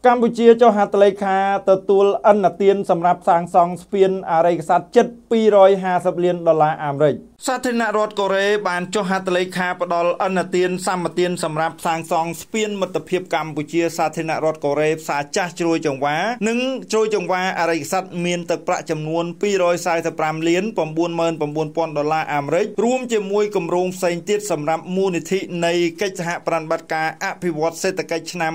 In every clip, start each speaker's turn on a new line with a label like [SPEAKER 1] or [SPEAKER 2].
[SPEAKER 1] កម្ពុជាចុះហត្ថលេខាទទួលឥណទានសម្រាប់សាងសង់ស្ពានអរិយស័ក្តិជិត$250 លានអាមេរិកសាធារណរដ្ឋកូរ៉េបានចុះហត្ថលេខាផ្ដល់ឥណទានសម្បទានសម្រាប់សាងសង់ស្ពានមិត្តភាពកម្ពុជាសាធារណរដ្ឋកូរ៉េផ្សារចាស់ជ្រោយចង្វានិងជ្រោយចង្វាអរិយស័ក្តិមានទឹកប្រាក់ចំនួន$245 លាន$99,000អាមេរិករួមជាមួយគម្រោងផ្សេងទៀតសម្រាប់មូលនិធិនៃកិច្ចសហប្រតិបត្តិការអភិវឌ្ឍសេដ្ឋកិច្ចឆ្នាំ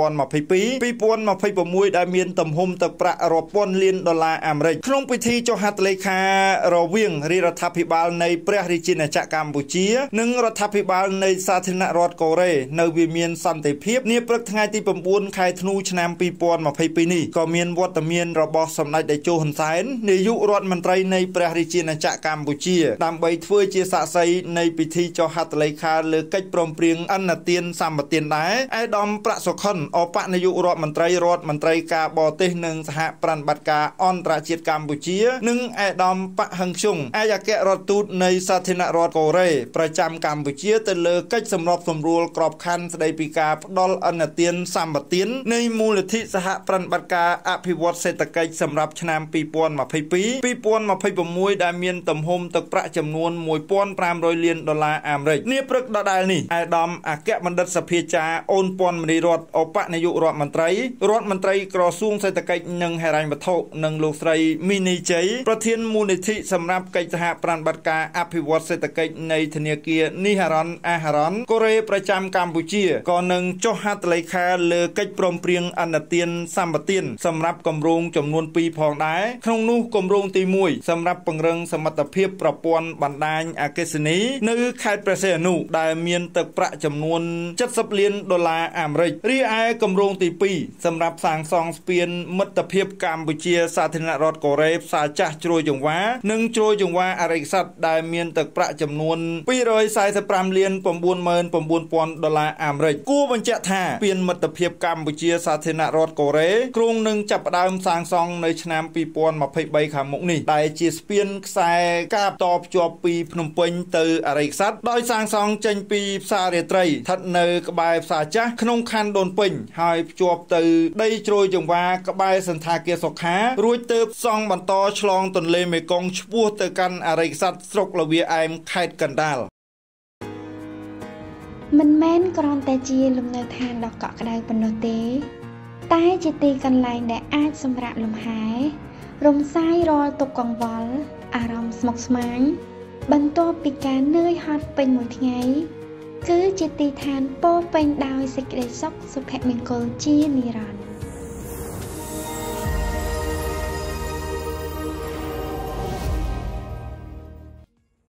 [SPEAKER 1] 2022-2026ដែលមានទំហំទឹកប្រាក់រាប់ពាន់លាន$អាមេរិកក្នុងពិធីចុះហត្ថលេខារវាងរដ្ឋាភិបាលនៃព្រះរាជាណាចក្រកម្ពុជានិងរដ្ឋាភិបាលនៃសាធារណរដ្ឋកូរ៉េនៅវិមានសន្តិភាពនាព្រឹកថ្ងៃទី9ខែធ្នូឆ្នាំ2022នេះក៏មានវត្តមានរបស់សម្ដេចតេជោហ៊ុនសែននាយករដ្ឋមន្ត្រីនៃព្រះរាជាណាចក្រកម្ពុជាដើម្បីធ្វើជាសាក្សីនៃពិធីចុះហត្ថលេខាលើកិច្ចព្រមព្រៀងឥណទានសម្បទានដែរឯកឧត្តមប្រាក់សុខុនអបនាយករដ្ឋមន្ត្រីការបរទេសនិងសហប្រតិបត្តិការអន្តរជាតិកម្ពុជានិងឯកឧត្តមប៉ាក់ហឹងឈុងឯកអគ្គរដ្ឋទូតនៃសាធារណរដ្ឋកូរ៉េប្រចាំកម្ពុជាទៅលើកិច្ចសម្របសម្រួលក្របខ័ណ្ឌស្តីពីការផ្ដល់ឥណទានសម្បទាននៃមូលនិធិសហប្រតិបត្តិការអភិវឌ្ឍសេដ្ឋកិច្ចសម្រាប់ឆ្នាំ2022-2026ដែលមានទំហំទឹកប្រាក់ចំនួន$1,500 លានអាមេរិកនាព្រឹកដដែលនេះឯកឧត្តមអគ្គបណ្ឌិតសភាចារអូនពាន់មនីរតអបនាយករដ្ឋមន្ត្រីក្រសួងសេដ្ឋកិច្ចនិងហិរញ្ញវត្ថុនិងលោកស្រីមីនីជ័យប្រធានមូលនិធិសម្រាប់កិច្ចសហប្រតិបត្តិការអភិវឌ្ឍសេដ្ឋកិច្ចនៃធនាគារនីហារ៉ាន់អាហារ៉ាន់កូរ៉េប្រចាំកម្ពុជាក៏នឹងចុះហត្ថលេខាលើកិច្ចព្រមព្រៀងឥណទានសម្បទានសម្រាប់គម្រោងចំនួន2ផងដែរក្នុងនោះគម្រោងទី1សម្រាប់ពង្រឹងសមត្ថភាពប្រព័ន្ធបណ្ដាញអគ្គិសនីនៅខេត្តព្រះសីហនុដែលមានទឹកប្រាក់ចំនួន$70 លានអាមេរិករីឯគម្រោងទី2សម្រាប់សាងសង់ស្ពានមិត្តភាពកម្ពុជាសាធារណរដ្ឋកូរ៉េផ្សារចាស់ជ្រោយចង្វានិងជ្រោយចង្វាអរិយស័ក្តិដែលមានទឹកប្រាក់ចំនួន$245 លាន$99,000អាមេរិកគួរបញ្ជាក់ថាស្ពានមិត្តភាពកម្ពុជាសាធារណរដ្ឋកូរ៉េគ្រោងនឹងចាប់ផ្ដើមសាងសង់នៅឆ្នាំ2023ខាងមុខនេះដែលជាស្ពានខ្សែកាបតភ្ជាប់ពីភ្នំពេញទៅអរិយស័ក្តិដោយសាងសង់ចេញពីផ្សាររាត្រីស្ថិតនៅក្បែរផ្សារចាស់ក្នុងខណ្ឌដូនពេញហើយភ្ជាប់ទៅដីជ្រោយចង្វាក្បែរសន្តាគារសុខារួចទើបសង់បន្តឆ្លងទន្លេមេគង្គឆ្ពោះទៅកាន់អរិយស័ក្តិស្រុកលាវាអែមខេត្តកណ្ដាល
[SPEAKER 2] មិនមែនគ្រាន់តែជាលំនៅឋានដ៏កក់ក្ដៅប៉ុណ្ណោះទេតែជាទីកន្លែងដែលអាចសម្រាកលំហែរំសាយរាល់ទុក្ខកង្វល់អារម្មណ៍ស្មុគស្មាញបន្ទាប់ពីការនឿយហត់ពេញមួយថ្ងៃគឺជាទីឋានពោរពេញដោយសេចក្តីសុខសុភមង្គលជានិរន្តរ៍